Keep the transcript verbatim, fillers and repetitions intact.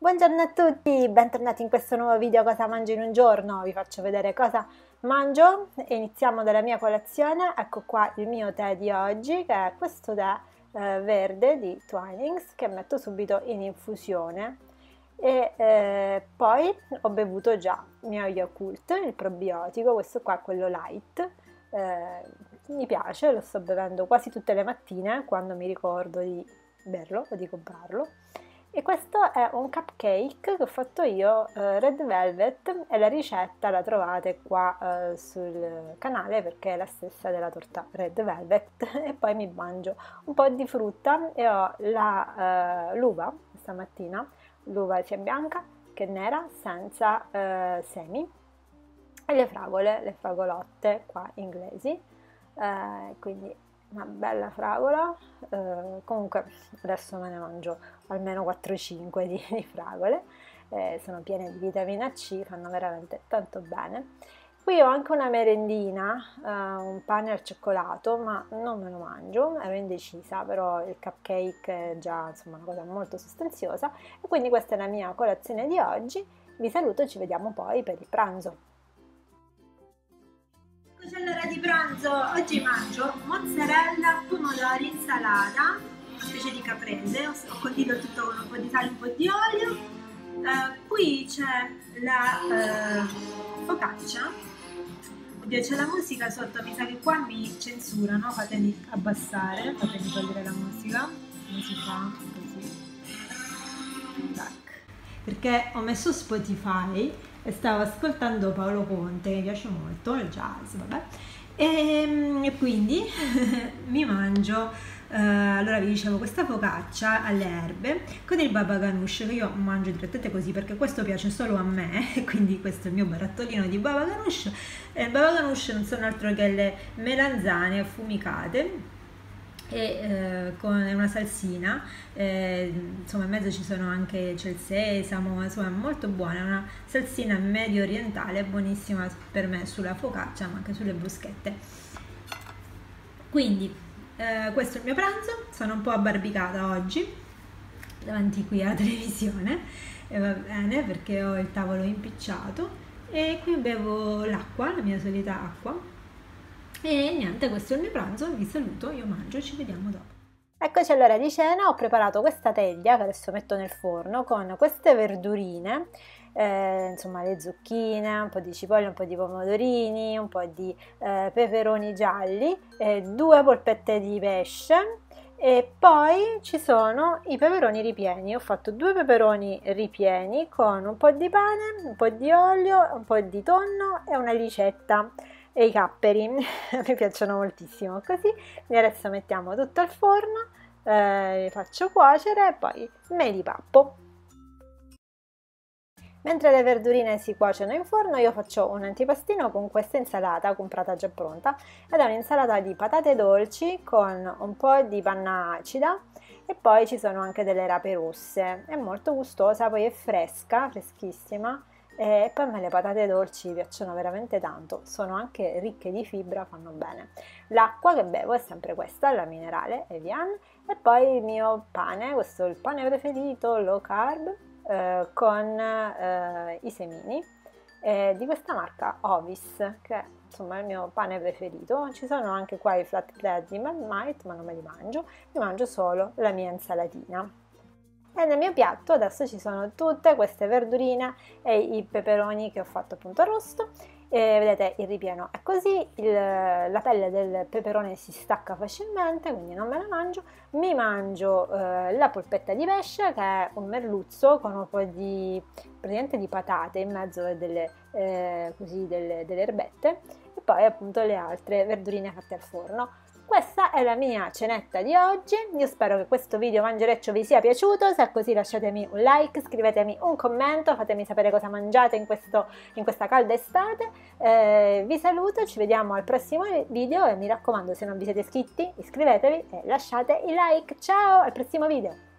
Buongiorno a tutti, bentornati in questo nuovo video Cosa mangio in un giorno. Vi faccio vedere cosa mangio e iniziamo dalla mia colazione. Ecco qua il mio tè di oggi, che è questo tè eh, verde di Twinings che metto subito in infusione. E eh, poi ho bevuto già il mio Yakult, il probiotico, questo qua è quello light. Eh, mi piace, lo sto bevendo quasi tutte le mattine quando mi ricordo di berlo o di comprarlo. E questo è un cupcake che ho fatto io, eh, Red Velvet, e la ricetta la trovate qua eh, sul canale perché è la stessa della torta Red Velvet. E poi mi mangio un po' di frutta e ho la, eh, l'uva stamattina, l'uva sia bianca che nera senza eh, semi, e le fragole, le fragolotte qua inglesi, eh, quindi una bella fragola. Eh, comunque adesso me ne mangio almeno quattro cinque di, di fragole, eh, sono piene di vitamina C, fanno veramente tanto bene. Qui ho anche una merendina, eh, un pane al cioccolato, ma non me lo mangio, ero indecisa, però il cupcake è già insomma una cosa molto sostanziosa, e quindi questa è la mia colazione di oggi. Vi saluto e ci vediamo poi per il pranzo. All'ora di pranzo oggi mangio mozzarella, pomodori, insalata, una specie di caprese, ho condito tutto con un po' di sale e un po' di olio. Eh, qui c'è la eh, focaccia. Oddio, c'è la musica sotto, mi sa che qua mi censurano, fatemi abbassare, fatemi togliere la musica, come si fa? Così. Tac. Perché ho messo Spotify e stavo ascoltando Paolo Conte, che mi piace molto, il jazz, vabbè, e, e quindi mi mangio, eh, allora vi dicevo, questa focaccia alle erbe con il baba ganoush, che io mangio direttamente così perché questo piace solo a me, e quindi questo è il mio barattolino di baba ganoush. E il baba ganoush non sono altro che le melanzane affumicate, e eh, con una salsina, eh, insomma in mezzo ci sono anche, c'è il sesamo, insomma è molto buona, è una salsina medio orientale, buonissima per me sulla focaccia ma anche sulle bruschette. Quindi eh, questo è il mio pranzo, sono un po' abbarbicata oggi davanti qui alla televisione, e va bene perché ho il tavolo impicciato, e qui bevo l'acqua, la mia solita acqua. E niente, questo è il mio pranzo, vi saluto, io mangio e ci vediamo dopo. Eccoci all'ora di cena, ho preparato questa teglia che adesso metto nel forno con queste verdurine, eh, insomma le zucchine, un po' di cipolle, un po' di pomodorini, un po' di eh, peperoni gialli, eh, due polpette di pesce, e poi ci sono i peperoni ripieni. Ho fatto due peperoni ripieni con un po' di pane, un po' di olio, un po' di tonno e una ricetta. E i capperi mi piacciono moltissimo. Così adesso mettiamo tutto al forno, eh, li faccio cuocere e poi me li pappo. Mentre le verdurine si cuociono in forno, io faccio un antipastino con questa insalata comprata già pronta, ed è un'insalata di patate dolci con un po' di panna acida, e poi ci sono anche delle rape rosse. È molto gustosa, poi è fresca, freschissima. E poi a me le patate dolci piacciono veramente tanto, sono anche ricche di fibra, fanno bene. L'acqua che bevo è sempre questa, la minerale Evian, e poi il mio pane, questo è il pane preferito, low carb, eh, con eh, i semini, eh, di questa marca Ovis, che è insomma il mio pane preferito. Ci sono anche qua i flatbread di Marmite, ma non me li mangio, mi mangio solo la mia insalatina. E nel mio piatto adesso ci sono tutte queste verdurine e i peperoni che ho fatto appunto arrosto. E vedete, il ripieno è così, il, la pelle del peperone si stacca facilmente, quindi non me la mangio. Mi mangio eh, la polpetta di pesce, che è un merluzzo con un po' di, praticamente di patate in mezzo e delle, eh, così, delle, delle erbette, e poi appunto le altre verdurine fatte al forno. Questa è la mia cenetta di oggi, io spero che questo video mangereccio vi sia piaciuto. Se è così lasciatemi un like, scrivetemi un commento, fatemi sapere cosa mangiate in, questo, in questa calda estate. Eh, vi saluto, ci vediamo al prossimo video e mi raccomando, se non vi siete iscritti iscrivetevi e lasciate il like. Ciao, al prossimo video!